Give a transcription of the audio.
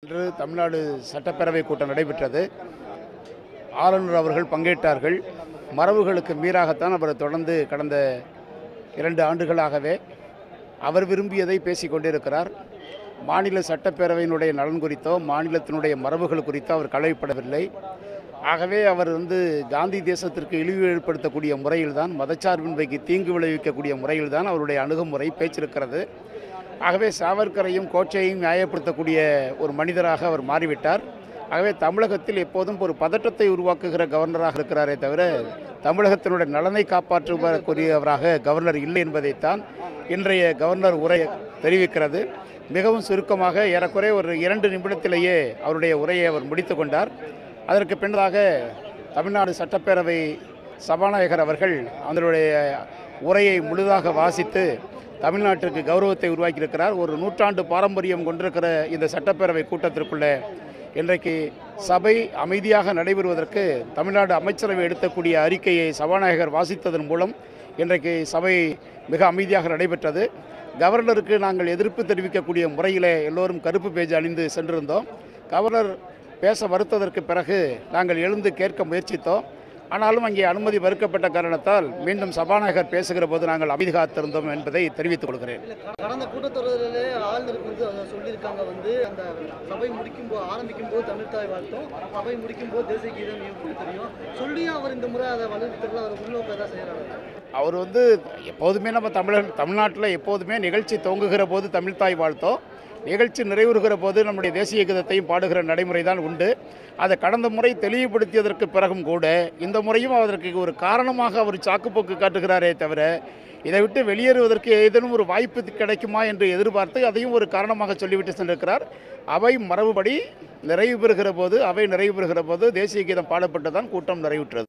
இன்று தமிழ்நாடு சட்டப்பேரவை கூட்டம் நடைபெற்றது. ஆளுநர் அவர்கள் பங்கேற்றார்கள். மரபுகளுக்கு மீறாகத்தான் அவர் தொடர்ந்து கடந்த 2 ஆண்டுகளாகவே அவர் விரும்பியதை பேசிக் கொண்டிருக்கிறார். மாநில சட்டப்பேரவையினுடைய நலன் குறித்தோ மாநிலத்தினுடைய மரபுகள் குறித்தோ அவர் கவலைப்படவில்லை. ஆகவே அவர் காந்தி தேசத்திற்கு இழிவு ஏற்படுத்தக்கூடிய முறையில்தான், மதச்சார்பின்மைக்கு தீங்கு விளைவிக்கக்கூடிய முறையில்தான் அவருடைய அணுகுமுறை பேச்சிருக்கிறது. ஆகவே சாவர்கரையும் கோட்சையும் நியாயப்படுத்தக்கூடிய ஒரு மனிதராக அவர் மாறிவிட்டார். ஆகவே தமிழகத்தில் எப்போதும் ஒரு பதற்றத்தை உருவாக்குகிற கவர்னராக இருக்கிறாரே தவிர தமிழகத்தினுடைய நலனை காப்பாற்றுவதற்குரியவராக கவர்னர் இல்லை என்பதைத்தான் இன்றைய கவர்னர் உரை தெரிவிக்கிறது. மிகவும் சுருக்கமாக ஏறக்குறைய ஒரு 2 நிமிடத்திலேயே அவருடைய உரையை அவர் முடித்து கொண்டார். அதற்கு பின்னதாக தமிழ்நாடு சட்டப்பேரவை சபாநாயகர் அவர்கள் அவருடைய உரையை முழுதாக வாசித்து தமிழ்நாட்டிற்கு கௌரவத்தை உருவாக்கியிருக்கிறார். ஒரு நூற்றாண்டு பாரம்பரியம் கொண்டிருக்கிற இந்த சட்டப்பேரவை கூட்டத்திற்குள்ளே இன்றைக்கு சபை அமைதியாக நடைபெறுவதற்கு தமிழ்நாடு அமைச்சரவை எடுக்கக்கூடிய அறிக்கையை சபாநாயகர் வாசித்ததன் மூலம் இன்றைக்கு சபை மிக அமைதியாக நடைபெற்றது. கவர்னருக்கு நாங்கள் எதிர்ப்பு தெரிவிக்கக்கூடிய முறையில் எல்லோரும் கருப்பு பேஜ் அணிந்து சென்றிருந்தோம். கவர்னர் பேச மறுத்ததற்கு பிறகு நாங்கள் எழுந்து கேட்க முயற்சித்தோம். ஆனாலும் அங்கே அனுமதி மறுக்கப்பட்ட காரணத்தால் மீண்டும் சபாநாயகர் பேசுகிற போது நாங்கள் அமைதி காத்திருந்தோம் என்பதை தெரிவித்துக் கொள்கிறேன். கடந்த கூட்டத்தொடரிலே ஆளுநருக்கு சொல்லியிருக்காங்க, அந்த சபை ஆரம்பிக்கும் போது தமிழ்தாய் வாழ்த்தும், சபை முடிக்கும் போது தேசிய கீதம் தெரியும் சொல்லியும் அவர் இந்த முறை அதை வலியுறுத்தல அவர் உள்நோக்க தான் செய்கிறார். அவர் எப்போதுமே நம்ம தமிழ்நாட்டில் எப்போதுமே நிகழ்ச்சி துவங்குகிற போது தமிழ்தாய் வாழ்த்தோம், நிகழ்ச்சி நிறைவுறுகிற போது நம்முடைய தேசிய கீதத்தையும் பாடுகிற நடைமுறை தான் உண்டு. அதை கடந்த முறை தெளிவுபடுத்தியதற்கு பிறகும் கூட இந்த முறையும் அதற்கு ஒரு காரணமாக அவர் சாக்குப்போக்கு காட்டுகிறாரே தவிர இதை விட்டு வெளியேறுவதற்கு ஏதேனும் ஒரு வாய்ப்பு கிடைக்குமா என்று எதிர்பார்த்து அதையும் ஒரு காரணமாக சொல்லிவிட்டு சென்றிருக்கிறார். அவை மரபுபடி நிறைவு பெறுகிற போது தேசிய கீதம் பாடப்பட்டு தான் கூட்டம் நிறைவுற்றது.